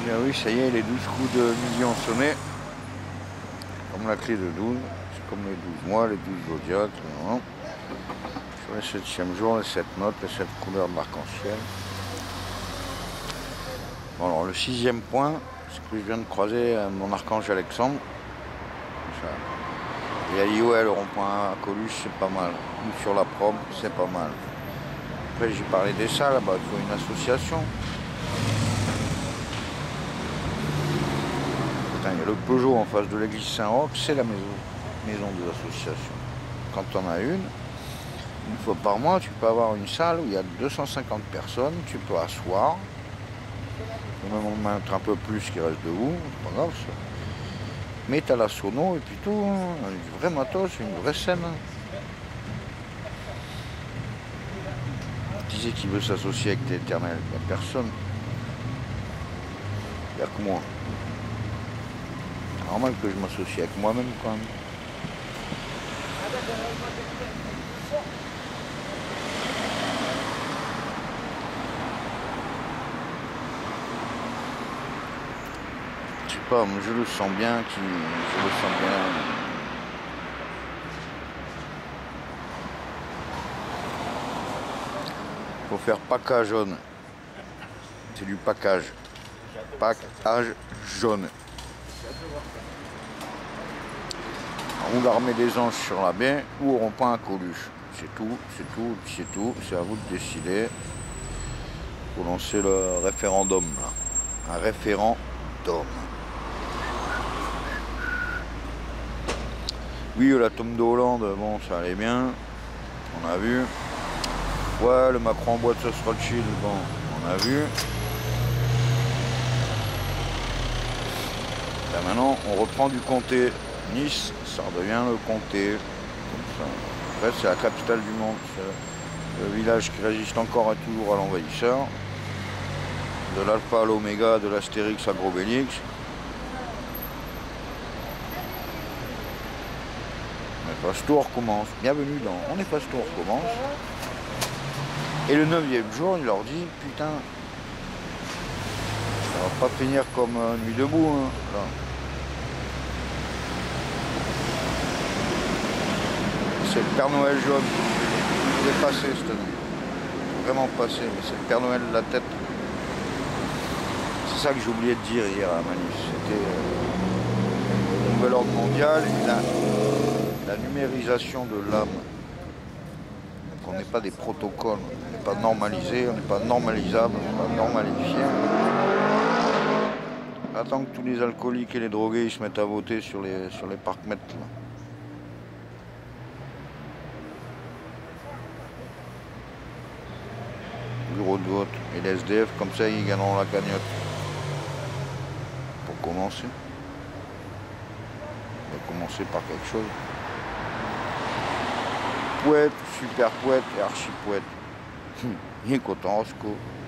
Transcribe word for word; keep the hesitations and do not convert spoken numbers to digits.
bien oui, ça y est, les douze coups de midi ont sonné. Comme la clé de douze, c'est comme les douze mois, les douze zodiaques. Sur le septième jour, les sept notes, les sept couleurs de l'arc-en-ciel. Bon, alors le sixième point, c'est que je viens de croiser mon archange Alexandre. Et à l'I O L, le rond-point à Coluche, c'est pas mal. Ou sur la prom, c'est pas mal. Après, j'ai parlé des salles, là-bas, il faut une association. Putain, il y a le Peugeot en face de l'église Saint-Roch, c'est la maison, maison des associations. Quand on en as une, une fois par mois, tu peux avoir une salle où il y a deux cent cinquante personnes, tu peux asseoir. Ou même en mettre un peu plus qui reste debout, c'est pas grave ça. Mais t'as la sono et puis tout, hein, du vrai matos, une vraie scène. Qui c'est qui veut s'associer avec l'Éternel? Il n'y a personne. Il n'y a que moi. C'est normal que je m'associe avec moi-même quand même. Je sais pas, mais je le sens bien, qui, je le sens bien. Faut faire package jaune. C'est du package. Package jaune. Ou l'armée des anges sur la baie, ou au rond-point à Coluche. C'est tout, c'est tout, c'est tout. C'est à vous de décider. Faut lancer le référendum là. Un référendum. Oui, la tombe de Hollande, bon, ça allait bien. On a vu. Ouais, le Macron en bois de sauce Rothschild, bon, on a vu. Là maintenant, on reprend du comté. Nice, ça redevient le comté. Comme ça. En fait, c'est la capitale du monde. C'est le village qui résiste encore et toujours à l'envahisseur. De l'alpha à l'oméga, de l'astérix à Grobélix. Néfaste Tour commence. Bienvenue dans On Néfaste Tour commence. Et le neuvième jour, il leur dit, putain, ça va pas finir comme euh, Nuit debout, hein, là. C'est le Père Noël jaune. Il est passé cette année. Vraiment passé, mais c'est le Père Noël de la tête. C'est ça que j'ai oublié de dire hier à Manus. C'était euh, le nouvel ordre mondial et la, la numérisation de l'âme. Donc on n'est pas des protocoles, on n'est pas normalisé, on n'est pas normalisable, on n'est pas normalifié. Attends que tous les alcooliques et les drogués ils se mettent à voter sur les, sur les parcs-mètres là. Bureau de vote et les S D F, comme ça ils gagneront la cagnotte. Pour commencer. On va commencer par quelque chose. Poète, super poète et archi poète. Il est content, Roscoe.